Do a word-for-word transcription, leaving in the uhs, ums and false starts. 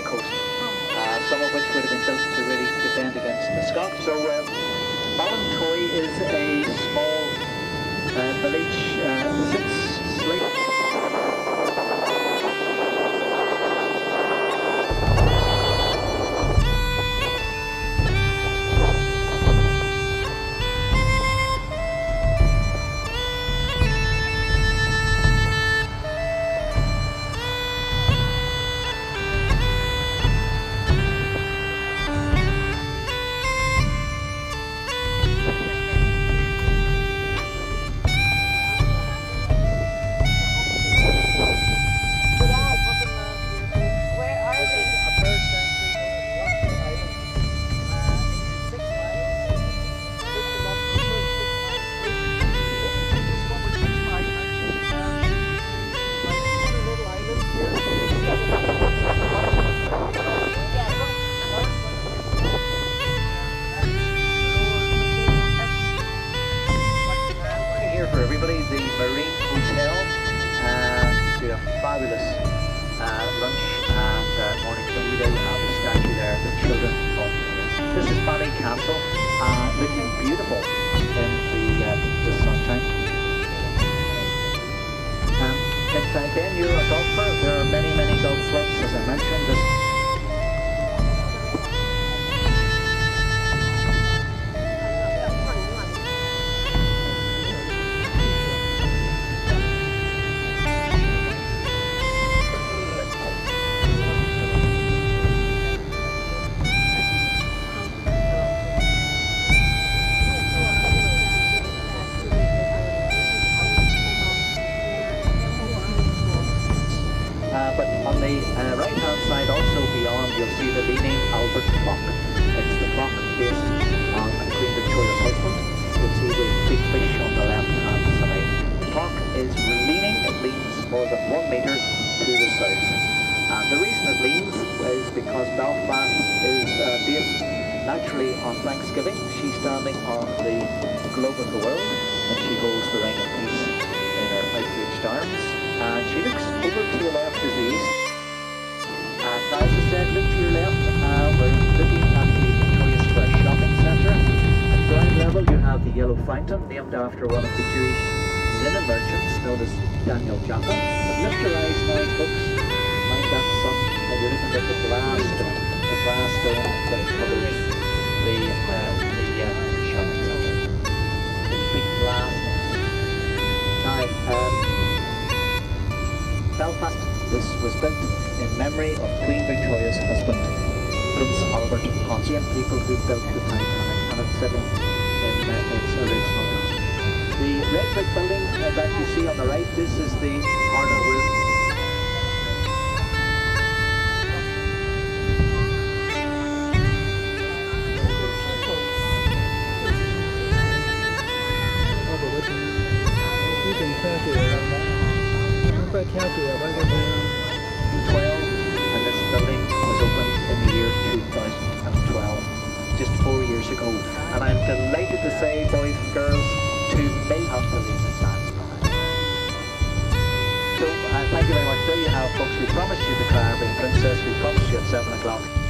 coast, uh, some of which would have been built to really defend against the Scots. So uh, Ballintoy is a small uh, village uh, sits slightly. The Marine Hotel, uh, do a fabulous uh, lunch and uh, morning tea. There you have the statue there, the children of this is Fanny Castle, uh, looking beautiful in the, uh, the sunshine. Um, if again you're a golfer, there are many many golf clubs, as I mentioned. This Uh, but on the uh, right hand side, also beyond, you'll see the Leaning Albert clock. It's the clock based on Queen Victoria's husband. You'll see the big fish on the left hand side. The clock is leaning, it leans more than one metre to the south. And the reason it leans is because Belfast is uh, based naturally on Thanksgiving. She's standing on the globe of the world and she holds the ring of peace in her outreached arms. And she looks over to the left is the east. And as I said, look to your left, uh, we're looking at the Victoria Square shopping centre. At ground level you have the Yellow Fountain, named after one of the Jewish linen merchants known as Daniel Jaffa. But lift your eyes now, folks, mind that sun, and you're looking at the glass dome, the glass dome that covers the, uh, the uh, shopping centre. The big glass. Now, um, Belfast, this was built in memory of Queen Victoria's husband, Prince Albert Ponty, and people who built the Titanic, and it's sitting in uh, its original costume. The red brick building uh, that you see on the right, this is the Harder Roof. twelve, and this building was opened in the year two thousand twelve, just four years ago. And I'm delighted to say, boys and girls, two may have to leave the sands behind. So, uh, thank you very much. There you have, folks. We promised you the Caribbean Princess. We promised you at seven o'clock.